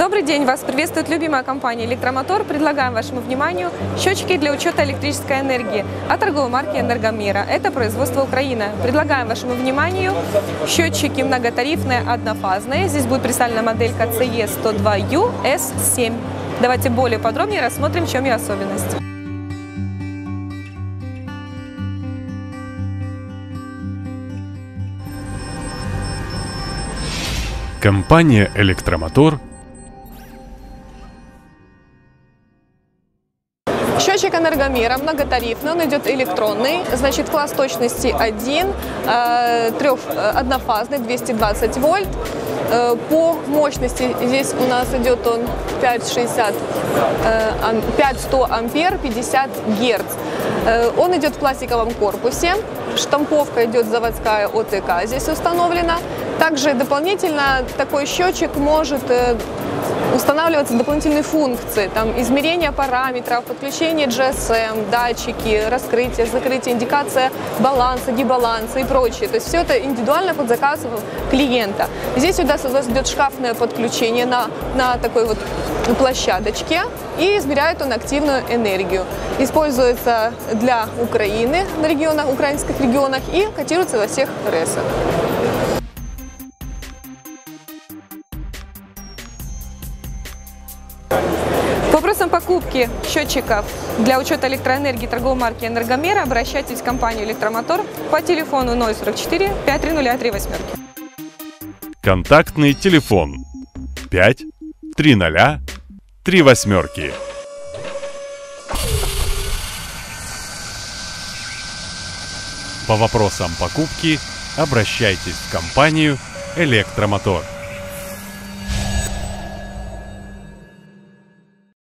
Добрый день! Вас приветствует любимая компания «Электромотор». Предлагаем вашему вниманию счетчики для учета электрической энергии от торговой марки «Энергомера». Это производство Украины. Предлагаем вашему вниманию счетчики многотарифные, однофазные. Здесь будет представлена моделька CE102U-S7. Давайте более подробнее рассмотрим, в чем ее особенность. Компания «Электромотор» Счетчик «Энергомера» многотарифный, он идет электронный, значит класс точности 1, однофазный, 220 вольт. По мощности здесь у нас идет он 5100 ампер, 50 герц. Он идет в пластиковом корпусе, штамповка идет заводская ОТК здесь установлена. Также дополнительно такой счетчик может устанавливаются дополнительные функции, там измерение параметров, подключение GSM, датчики, раскрытие, закрытие, индикация баланса, дебаланса и прочее. То есть все это индивидуально под заказ клиента. Здесь у нас идет шкафное подключение на такой вот площадочке, и измеряет он активную энергию. Используется для Украины на регионах, украинских регионах и котируется во всех РЭСах. По вопросам покупки счетчиков для учета электроэнергии торговой марки «Энергомера» обращайтесь в компанию «Электромотор» по телефону 044 530 38. Контактный телефон 530 38. По вопросам покупки обращайтесь в компанию «Электромотор».